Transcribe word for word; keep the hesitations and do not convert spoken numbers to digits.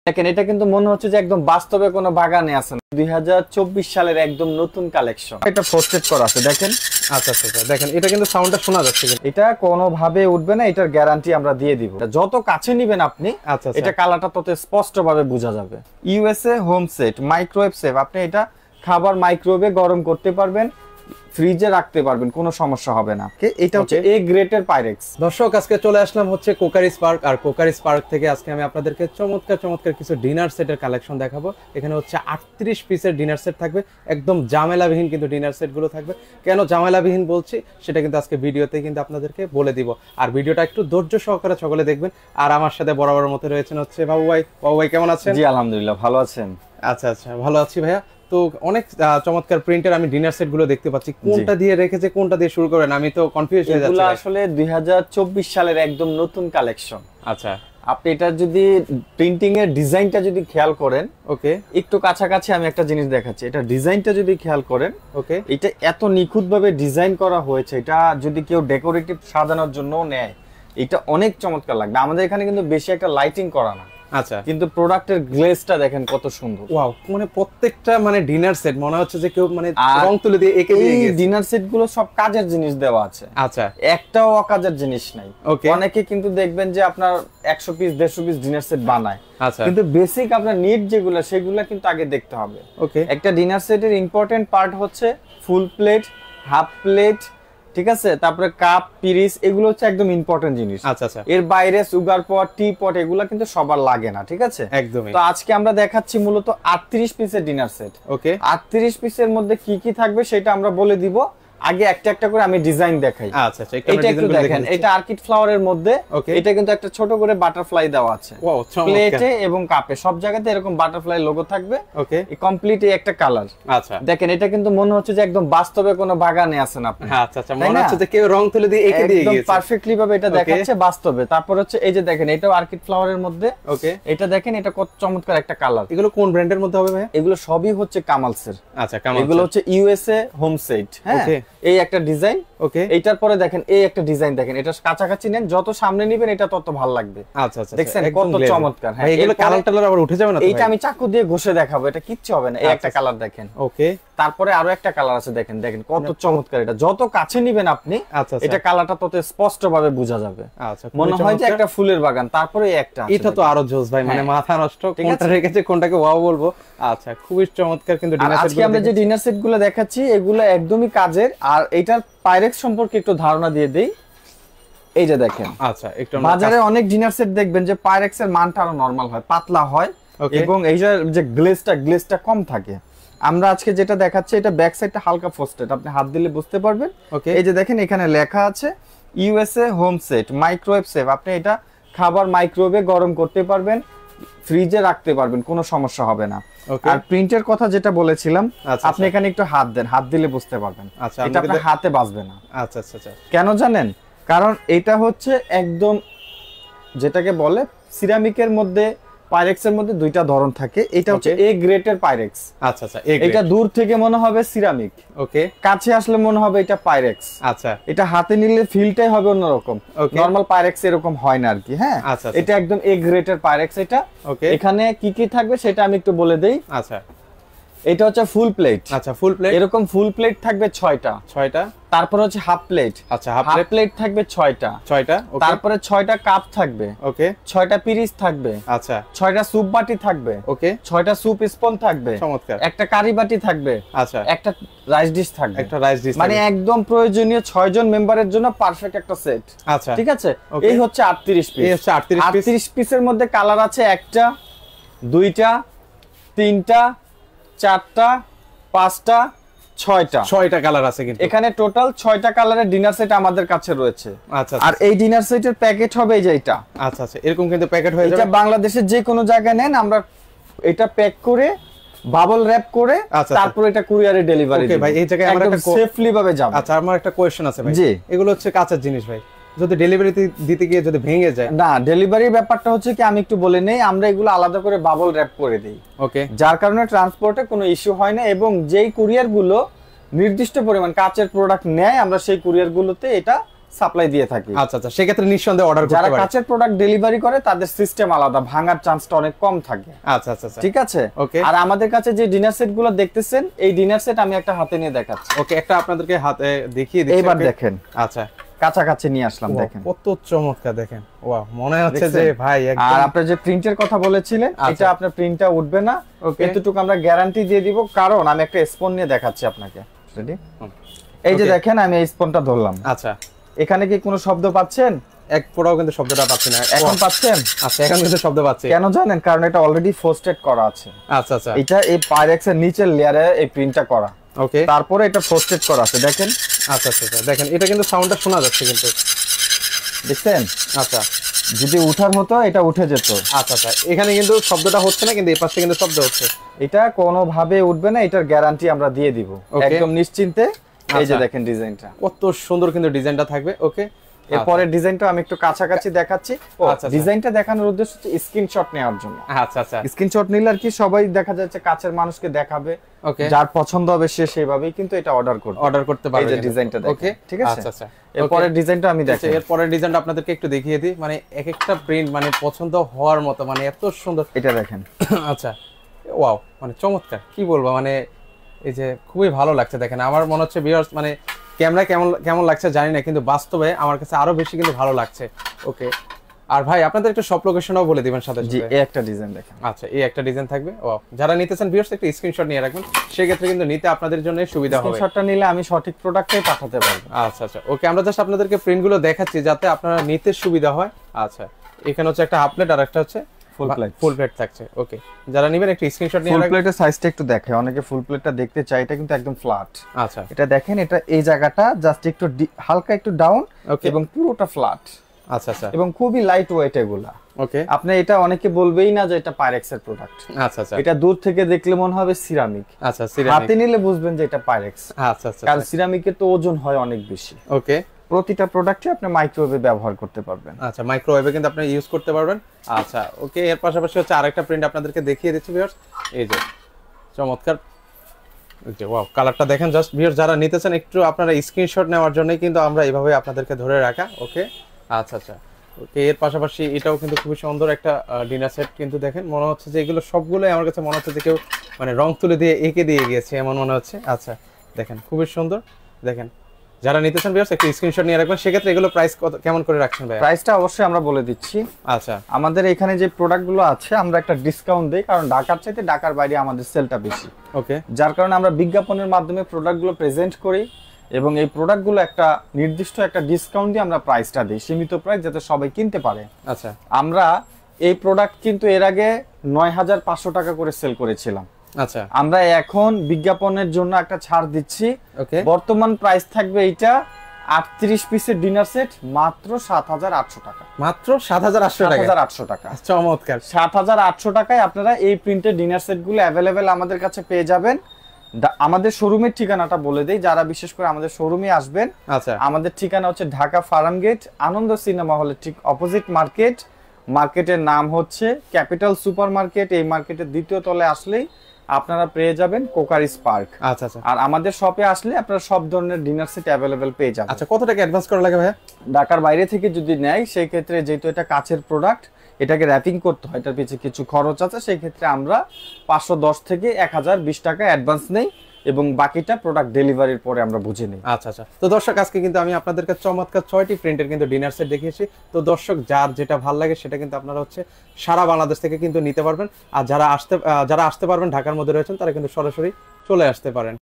দেখেন এটা কিন্তু মনে হচ্ছে যে একদম বাস্তবে কোনো বাগানে আছেন। দুই হাজার চব্বিশ সালের একদম নতুন কালেকশন। এটা ফ্রস্টেড করা আছে দেখেন। আচ্ছা আচ্ছা দেখেন এটা কিন্তু সাউন্ডটা শোনা যাচ্ছে, কিন্তু এটা কোনো ভাবে উঠবে না, এটার গ্যারান্টি আমরা দিয়ে দিব। যত কাছে নেবেন আপনি আচ্ছা এটা কালারটা তত স্পষ্ট ভাবে বোঝা যাবে। USA home set microwave safe, আপনি এটা খাবার মাইক্রোওয়েভে গরম করতে পারবেন, ফ্রিজে রাখতে পারবেন, কোনো সমস্যা হবে না। এটা হচ্ছে এ গ্রেটের পাইরেক্স। দর্শক আজকে চলে আসলাম হচ্ছে কোকারিস পার্ক, আর কোকারিস পার্ক থেকে আজকে আমি আপনাদেরকে চমৎকার চমৎকার কিছু ডিনার সেটের কালেকশন দেখাবো। এখানে হচ্ছে আটত্রিশ পিসের ডিনার সেট থাকবে, একদম ঝামেলাবিহীন কিন্তু ডিনার সেট গুলো থাকবে। কেন ঝামেলাবিহীন বলছি সেটা কিন্তু আজকে ভিডিওতে কিন্তু আপনাদেরকে বলে দিব, আর ভিডিওটা একটু ধৈর্য সহকারে সকলে দেখবেন। আর আমার সাথে বরাবর মতো রয়েছেন হচ্ছে বাবু ভাই। বাবু ভাই কেমন আছেন? জি আলহামদুলিল্লাহ, ভালো আছেন? আচ্ছা আচ্ছা ভালো আছি ভাইয়া। তো অনেক চমৎকার প্রিন্টের আমি ডিনার সেট গুলো দেখতে পাচ্ছি, কোনটা দিয়ে রেখেছে কোনটা দিয়ে শুরু করেন আমি তো কনফিউজ হয়ে যাচ্ছি। এগুলো আসলে দুই হাজার চব্বিশ সালের একদম নতুন কালেকশন। আচ্ছা আপনি এটা যদি প্রিন্টিং এর ডিজাইনটা যদি খেয়াল করেন, ওকে একটু কাছাকাছি আমি একটা জিনিস দেখাচ্ছি। এটা ডিজাইনটা যদি খেয়াল করেন, ওকে এটা এত নিখুঁত ভাবে ডিজাইন করা হয়েছে, এটা যদি কেউ ডেকোরেটিভ সাজানোর জন্য নেয় এটা অনেক চমৎকার লাগবে। আমাদের এখানে কিন্তু বেশি একটা লাইটিং করা না, আচ্ছা, কিন্তু প্রোডাক্টের গ্লেজটা দেখেন কত সুন্দর। ওয়াও, মানে প্রত্যেকটা মানে ডিনার সেট মনে হচ্ছে যে কেউ মানে রং তুলে দিয়ে এঁকে দিয়ে গেছে। ডিনার সেট গুলো সব কাজের জিনিস দেওয়া আছে, আচ্ছা, একটাও অকাজের জিনিস নাই। অনেকে কিন্তু দেখবেন যে আপনার একশো পিস দেড়শো পিস ডিনার সেট বানায়, আচ্ছা, কিন্তু বেসিক আপনার নিড যেগুলো সেগুলো কিন্তু আগে দেখতে হবে। ওকে, একটা ডিনার সেটের ইম্পর্টেন্ট পার্ট হচ্ছে ফুল প্লেট, হাফ প্লেট, ঠিক আছে, তারপরে কাপ, পিরিস, এগুলো হচ্ছে একদম ইম্পর্টেন্ট জিনিস। আচ্ছা আচ্ছা, এর বাইরে সুগার পট, টি পট এগুলো কিন্তু সবার লাগে না, ঠিক আছে, একদমই। তো আজকে আমরা দেখাচ্ছি মূলত আটত্রিশ পিসের ডিনার সেট। ওকে, আটত্রিশ পিসের মধ্যে কি কি থাকবে সেটা আমরা বলে দিব। আগে একটা একটা করে আমি ডিজাইন দেখাই। আচ্ছা আচ্ছা, এটা একটু দেখেন, এটা অর্কিড ফ্লাওয়ারের মধ্যে, এটা কিন্তু একটা ছোট করে বাটারফ্লাই দেওয়া আছে প্লেটে এবং কাপে, সব জায়গাতে এরকম বাটারফ্লাই লোগো থাকবে। ওকে, কমপ্লিট এই একটা কালার। আচ্ছা, দেখেন এটা কিন্তু মনে হচ্ছে যে একদম বাস্তবে কোনো বাগানে আছেন আপনি। আচ্ছা আচ্ছা, মনে হচ্ছে যে কেউ রং তুলে দিয়ে এঁকে দিয়ে গেছে, একদম পারফেক্টলি ভাবে এটা দেখাচ্ছে বাস্তবে। তারপর হচ্ছে এই যে দেখেন এটাও অর্কিড ফ্লাওয়ারের মধ্যে। ওকে, এটা দেখেন এটা কত চমৎকার একটা কালার। এগুলো কোন ব্র্যান্ডের মধ্যে হবে ভাই? এগুলো সবই হচ্ছে কামালসের। আচ্ছা, কামালস। এগুলো হচ্ছে ইউএসএ হোম সেট। হ্যাঁ, এই একটা ডিজাইন। ওকে, এইটার পরে দেখেন এই একটা ডিজাইন দেখেন, এটা কাছাকাছি নেন, যত সামনে নেবেন এটা তত ভালো লাগবে। আচ্ছা আচ্ছা, দেখছেন কত চমৎকার। হ্যাঁ, এগুলো কালার টালার আবার উঠে যাবে না তো? এইটা আমি চাকু দিয়ে ঘষে দেখাবো, এটা কিচ্ছু হবে না। এই একটা কালার দেখেন। ওকে, তারপরে আরো একটা কালার আছে দেখেন, দেখেন কত চমৎকার। এটা যত কাছে নেবেন আপনি এটা কালারটা তত স্পষ্ট ভাবে বোঝা যাবে। আচ্ছা, মনে হয় যে একটা ফুলের বাগান। তারপরে একটা, এটা তো আরো জোস ভাই, মানে মাথা নষ্ট, কোনটা রেখেছে কোনটাকে ওয়াও বলবো। আচ্ছা, খুবই চমৎকার। কিন্তু ডিনার সেট আজকে আমরা যে ডিনার সেট গুলো দেখাচ্ছি এগুলো একদমই কাজের। আর এটার পাইরেক্স সম্পর্কে একটু ধারণা দিয়ে দেই। এই যে দেখেন, আচ্ছা, একটু বাজারে অনেক ডিনার সেট দেখবেন যে পাইরেক্স এর মানটা আরো নরমাল হয়, পাতলা হয়, এবং এই যে গ্লেজটা গ্লেজটা কম থাকে। আমরা আজকে যেটা দেখাচ্ছি এটা ব্যাক সাইডটা হালকা ফ্রস্টেড, আপনি হাত দিলে বুঝতে পারবেন। এই যে দেখেন এখানে লেখা আছে USA home set microwave safe, আপনি এটা খাবার মাইক্রোওয়েভে গরম করতে পারবেন, ফ্রিজে রাখতে পারবেন, কোনো সমস্যা হবে না। আর প্রিন্টের কথা যেটা বলেছিলাম, আপনি এখানে একটু হাত দেন, হাত দিলে বুঝতে পারবেন। আচ্ছা, এটা আপনার হাতে বাজবে না। আচ্ছা আচ্ছা আচ্ছা, কেন জানেন? কারণ এটা হচ্ছে একদম যেটাকে বলে সিরামিকের মধ্যে, পাইরেক্সের মধ্যে দুইটা ধরন থাকে। এটা হচ্ছে এ গ্রেটের পাইরেক্স। আচ্ছা আচ্ছা, এটা দূর থেকে মনে হবে সিরামিক, ওকে, কাছে আসলে মনে হবে এটা পাইরেক্স। আচ্ছা, এটা হাতে নিলে ফিলটাই হবে অন্যরকম, নরমাল পাইরেক্স এরকম হয় না আর কি। হ্যাঁ, এটা একদম এ গ্রেটের পাইরেক্স। এটা ওকে, এখানে কি কি থাকবে সেটা আমি একটু বলে দেই। আচ্ছা, এটা হচ্ছে ফুল প্লেট। আচ্ছা, ফুল প্লেট, এরকম ফুল প্লেট থাকবে ছয়টা ছয়টা তারপর হচ্ছে হাফ প্লেট। আচ্ছা, হাফ প্লেট থাকবে ছয়টা ছয়টা তারপরে ছয়টা কাপ থাকবে। ওকে, ছয়টা পিরিচ থাকবে। আচ্ছা, ছয়টা স্যুপ বাটি থাকবে। ওকে, ছয়টা স্যুপ স্পুন থাকবে। চমৎকার। একটা কারি বাটি থাকবে। আচ্ছা, একটা রাইস ডিশ থাকবে। একটা রাইস ডিশ, মানে একদম প্রয়োজনীয় ছয় জন মেম্বারের জন্য পারফেক্ট একটা সেট। আচ্ছা, ঠিক আছে। এই হচ্ছে আটত্রিশ পিস। এই হচ্ছে আটত্রিশ পিসের মধ্যে কালার আছে একটা, দুইটা, তিনটা, চারটা, পাঁচটা, ছয়টা ছয়টা কালার আছে। কিন্তু এখানে টোটাল ছয়টা কালারের ডিনার সেট আমাদের কাছে রয়েছে। আচ্ছা, আর এই ডিনার সেটের প্যাকেট হবে এই যে এটা। আচ্ছা আচ্ছা, এরকম কিন্তু প্যাকেট হয়ে যাবে। এটা বাংলাদেশের যে কোনো জায়গায় নেন, আমরা এটা প্যাক করে বাবল র‍্যাপ করে তারপর এটা কুরিয়ারে ডেলিভারি দেব। ওকে ভাই, এই জায়গায় আমরা একটা সেফলি ভাবে যাব। আচ্ছা, আমার একটা কোশ্চেন আছে ভাই। জি, এগুলো হচ্ছে কাঁচা জিনিস ভাই, যদি ডেলিভারি দিতে গিয়ে যদি ভেঙে যায়? না, ডেলিভারির ব্যাপারটা হচ্ছে কি আমি একটু বলে নেই, আমরা এগুলো আলাদা করে বাবল র‍্যাপ করে দেই। ওকে, যার কারণে ট্রান্সপোর্টে কোনো ইস্যু হয় না, এবং যেই কুরিয়ার গুলো নির্দিষ্ট পরিমাণ কাঁচের প্রোডাক্ট নেয় আমরা সেই কুরিয়ার গুলোতে এটা সাপ্লাই দিয়ে থাকি। আচ্ছা আচ্ছা, সেক্ষেত্রে নিঃসন্দেহে অর্ডার করতে পারে। যারা কাচের প্রোডাক্ট ডেলিভারি করে তাদের সিস্টেম আলাদা, ভাঙার চান্সটা অনেক কম থাকে। আচ্ছা আচ্ছা আচ্ছা, ঠিক আছে। ওকে। আর আমাদের কাছে যে ডিনার সেট গুলো দেখতেছেন, এই ডিনার সেট আমি একটা হাতে নিয়ে দেখাচ্ছি। ওকে, একটা আপনাদেরকে হাতে দেখিয়ে দিচ্ছি। এইবার দেখেন। আচ্ছা, কাছাকাছি নিয়ে আসলাম, দেখেন কত চমৎকার। দেখেন, ওয়াও, মনে হচ্ছে যে ভাই একদম। আর আপনার যে প্রিন্টের কথা বলেছিলেন, এটা আপনার প্রিন্টটা উঠবে না, এতটুকু আমরা গ্যারান্টি দিয়ে দিব। কারণ আমি একটা স্পন নিয়ে দেখাচ্ছি আপনাকে। রেডি? এই যে দেখেন, আমি এই স্পনটা ধরলাম। আচ্ছা, এখানে কি কোনো শব্দ পাচ্ছেন? এক ফোঁটাও কিন্তু শব্দটা পাচ্ছি না। এখন পাচ্ছেন? আচ্ছা, এখন কিন্তু শব্দ পাচ্ছি। কেন জানেন? কারণ এটা অলরেডি ফ্রস্টেড করা আছে। আচ্ছা আচ্ছা, এটা এই পাইরেক্সের নিচের লেয়ারে এই প্রিন্টটা করা। ওকে, তারপরে এটা ফ্রস্টেড করা আছে, দেখেন। আচ্ছা আচ্ছা, দেখেন এটা কিন্তু সাউন্ডটা শোনা যাচ্ছে কিন্তু, দেখছেন? আচ্ছা, যদি উঠার হতো এটা উঠে যেত। আচ্ছা আচ্ছা, এখানে কিন্তু শব্দটা হচ্ছে না, কিন্তু এই পাশে কিন্তু শব্দ হচ্ছে। এটা কোনোভাবে উঠবে না, এটার গ্যারান্টি আমরা দিয়ে দিব একদম নিশ্চিন্তে। এই যে দেখেন ডিজাইনটা কত সুন্দর কিন্তু ডিজাইনটা থাকবে। ওকে, এরপরের ডিজাইনটা আমি একটু কাছাকাছি দেখাচ্ছি। ডিজাইনটা দেখানোর উদ্দেশ্য হচ্ছে স্ক্রিনশট নেওয়ার জন্য। আচ্ছা আচ্ছা, স্ক্রিনশট নিলে আর কি সবাই দেখা যাচ্ছে কাছের মানুষকে দেখাবে। ওকে, যার পছন্দ হবে সে সেভাবেই কিন্তু এটা অর্ডার করবে, অর্ডার করতে পারবে। এই যে ডিজাইনটা দেখেন। ওকে, ঠিক আছে। আচ্ছা আচ্ছা, এরপরের ডিজাইনটা আমি দেখাচ্ছি। এরপরের ডিজাইনটা আপনাদেরকে একটু দেখিয়ে দিই। মানে এক একটা প্রিন্ট মানে পছন্দ হওয়ার মতো, মানে এত সুন্দর। এটা দেখেন। আচ্ছা, ওয়াও, মানে চমৎকার, কি বলবো, মানে এই যে খুবই ভালো লাগছে। দেখেন, আমার মনে হচ্ছে ভিউয়ার্স, মানে ক্যামেরা কেমন কেমন লাগছে জানি না, কিন্তু বাস্তবে আমার কাছে আরো বেশি কিন্তু ভালো লাগছে। ওকে, আর ভাই আপনাদের একটু সব লোকেশনও বলে দিবেন সাথে সাথে। এই একটা ডিজাইন দেখেন। আচ্ছা, এই একটা ডিজাইন থাকবে। ও, যারা নিতেছেন ভিউয়ার্স একটু স্ক্রিনশট নিয়ে রাখবেন, সেই ক্ষেত্রে কিন্তু নিতে আপনাদের জন্য সুবিধা হবে। স্ক্রিনশটটা নিলে আমি সঠিক প্রোডাক্টটাই পাঠাতে পারবো। আচ্ছা আচ্ছা, ওকে, আমরা জাস্ট আপনাদেরকে প্রিন্টগুলো দেখাচ্ছি যাতে আপনারা নিতে সুবিধা হয়। আচ্ছা, এখানে হচ্ছে একটা হাফ প্লেট আর একটা হচ্ছে ফুল প্লেট। ফুল প্লেট থাকছে। ওকে, যারা নেবেন একটু স্ক্রিনশট নিয়ে রাখবেন। ফুল প্লেটের সাইজটা একটু দেখে, অনেকে ফুল প্লেটটা দেখতে চায়, এটা কিন্তু একদম ফ্ল্যাট। আচ্ছা, এটা দেখেন, এটা এই জায়গাটা জাস্ট একটু হালকা একটু ডাউন এবং পুরোটা ফ্ল্যাট। আচ্ছা আচ্ছা, এবং খুবই লাইট ওয়েট এগুলা। ওকে, আপনি এটা অনেকে বলবেই না যে এটা পাইরেক্সের প্রোডাক্ট। আচ্ছা আচ্ছা, এটা দূর থেকে দেখলে মনে হবে সিরামিক। আচ্ছা, সিরামিক হাতে নিলে বুঝবেন যে এটা পাইরেক্স। আচ্ছা আচ্ছা, কারণ সিরামিকের তো ওজন হয় অনেক বেশি। ওকে, প্রতিটা প্রোডাক্টে আপনি মাইক্রোওয়েভে ব্যবহার করতে পারবেন। আচ্ছা, মাইক্রোওয়েভে কিন্তু আপনি ইউজ করতে পারবেন। আচ্ছা, ওকে, এর পাশাপাশি হচ্ছে আরেকটা প্রিন্ট আপনাদেরকে দেখিয়ে দিচ্ছি ভিউয়ার্স। এই যে চমৎকার, এই যে ওয়াও, কালারটা দেখেন জাস্ট ভিউয়ার্স। যারা নিতেছেন একটু আপনারা স্ক্রিনশট নেওয়ার জন্যই কিন্তু আমরা এইভাবে আপনাদেরকে ধরে রাখা। ওকে, আচ্ছা আচ্ছা, ওকে, এর পাশাপাশি এটাও কিন্তু খুবই সুন্দর একটা ডিনার সেট। কিন্তু দেখেন, মনে হচ্ছে যে এগুলো সবগুলোই আমার কাছে মনে হচ্ছে যে কেউ মানে রং তুলে দিয়ে এঁকে দিয়ে গিয়েছে এমন মনে হচ্ছে। আচ্ছা, দেখেন খুবই সুন্দর। দেখেন, যারা নিতেছেন ভিউয়ার্স একটু স্ক্রিনশট নিয়ে রাখবেন। সেক্ষেত্রে এগুলো প্রাইস কত কেমন করে রাখছেন ভাই? প্রাইসটা অবশ্যই আমরা বলে দিচ্ছি। আচ্ছা, আমাদের এখানে যে প্রোডাক্টগুলো আছে আমরা একটা ডিসকাউন্ট দেই, কারণ ঢাকার চাইতে ঢাকার বাইরে আমাদের সেলটা বেশি। ওকে, যার কারণে আমরা বিজ্ঞাপনের মাধ্যমে প্রোডাক্টগুলো প্রেজেন্ট করি এবং এই প্রোডাক্টগুলো একটা নির্দিষ্ট একটা ডিসকাউন্ট দিয়ে আমরা প্রাইসটা দিই, সীমিত প্রাইস, যাতে সবাই কিনতে পারে। আচ্ছা, আমরা এই প্রোডাক্ট কিন্তু এর আগে নয় হাজার পাঁচশো টাকা করে সেল করেছিলাম। আচ্ছা, আমরা এখন বিজ্ঞাপনের জন্য একটা ছাড় দিচ্ছি। ওকে, বর্তমান প্রাইস থাকবে এইটা আটত্রিশ পিসের ডিনার সেট মাত্র সাত হাজার আটশো টাকা। মাত্র সাত হাজার আটশো টাকা? সাত হাজার আটশো টাকা, চমৎকার। সাত হাজার আটশো টাকায় আপনারা এই প্রিন্টের ডিনার সেটগুলো অ্যাভেলেবেল আমাদের কাছে পেয়ে যাবেন। আমাদের শোরুমের ঠিকানাটা বলে দেই, যারা বিশেষ করে আমাদের শোরুমে আসবেন। আচ্ছা, আমাদের ঠিকানা হচ্ছে ঢাকা ফার্মগেট, আনন্দ সিনেমা হলের ঠিক অপোজিট মার্কেট। মার্কেটের নাম হচ্ছে ক্যাপিটাল সুপার মার্কেট। এই মার্কেটের দ্বিতীয় তলায় আসলেই আপনারা পেয়ে যাবেন কোকারিস পার্ক। আচ্ছা আচ্ছা, আর আমাদের শপে আসলে আপনারা সব ধরনের ডিনার সেট অ্যাভেলেবেল পেয়ে যাবেন। আচ্ছা, কত টাকা অ্যাডভান্স করা লাগে ভাইয়া? ঢাকার বাইরে থেকে যদি নেয় সেই ক্ষেত্রে যেহেতু এটা কাচের প্রোডাক্ট, এটাকে র্যাপিং করতে হয়, এটার পিছনে কিছু খরচ আছে, সেই ক্ষেত্রে আমরা পাঁচশো দশ থেকে এক হাজার বিশ টাকা অ্যাডভান্স নেই এবং বাকিটা প্রোডাক্ট ডেলিভারির পরে আমরা বুঝে নিই। আচ্ছা আচ্ছা, তো দর্শক আজকে কিন্তু আমি আপনাদেরকে চমৎকার ছয়টি প্রিন্টের কিন্তু ডিনার সেট দেখিয়েছি। তো দর্শক যার যেটা ভালো লাগে সেটা কিন্তু আপনারা হচ্ছে সারা বাংলাদেশ থেকে কিন্তু নিতে পারবেন। আর যারা আসতে যারা আসতে পারবেন ঢাকার মধ্যে রয়েছেন তারা কিন্তু সরাসরি চলে আসতে পারেন।